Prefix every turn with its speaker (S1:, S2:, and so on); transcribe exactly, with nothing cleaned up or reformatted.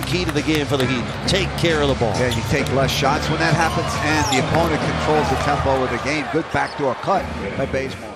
S1: key to the game for the Heat. Take care of the ball.
S2: Yeah, you take less shots when that happens, and the opponent controls the tempo of the game. Good backdoor cut by Bazemore.